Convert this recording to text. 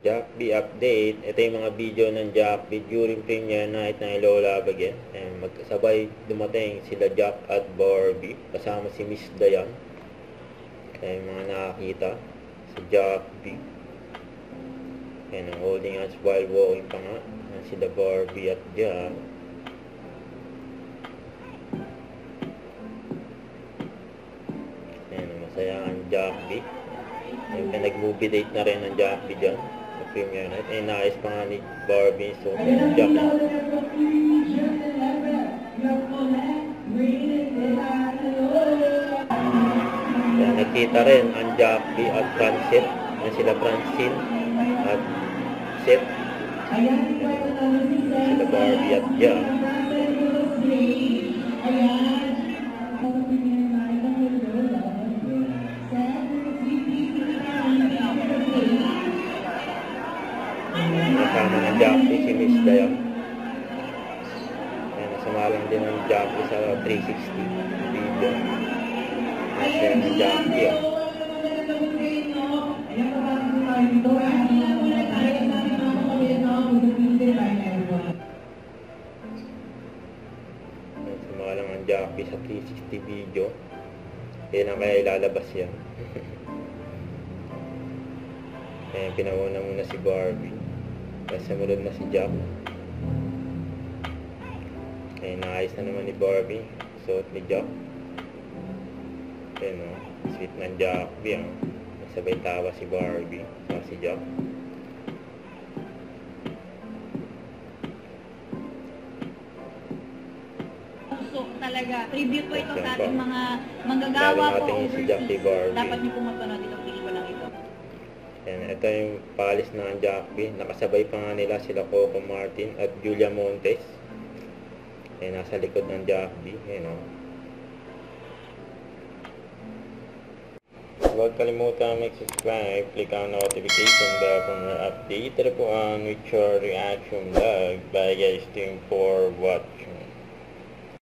Jack B update. Ito yung mga video ng Jack B during premiere night ng Lola Bagay. Magkasabay dumating sila Jack at Barbie kasama si Miss Dayan. Kaya yung mga nakakita si Jack B. Ayan, holding hands while walking pa nga. Ayan, sila Barbie at Jack. Ayan, masaya ang Jack B. Ayan, nag-movie date na rin ang Jack B dyan sa premiere night. Ayan, naayos pa nga ni Barbie. So, Jack B. Ayan, nakita rin ang Jack B at Francine. Ayan, sila Francine at Seth. Sila Barbie at Jack. Kasama ng Jack B si Miss Dayan. Ayan, nasama lang din ang Jack B sa 360 video. Nasa ng Jack B. Nasama lang ang Jack B sa 360 video. Kaya na kaya ilalabas yan. Ayan, pinauna muna si Barbie. Tapos sumunod na si Jack. Ayan, naayos na naman ni Barbie. Suot ni Jack. Ayan o, sweet ng Jack B. Sabay tawa si Barbie. Saka si Jack. Talaga, tribute po ito sa ating mga manggagawa po overseas. Dapat niyo po mapanood itong pelikulang ito. Ayan, ito yung paalis ng Jack B. Nakasabay pa nga nila sila Coco Martin at Julia Montes. Ayan, nasa likod ng Jack B. Ayan o. Huwag kalimutan mag-subscribe, click ang notification bell for more update. Ito po ang with your reaction vlog. Bye guys, thank you for watching.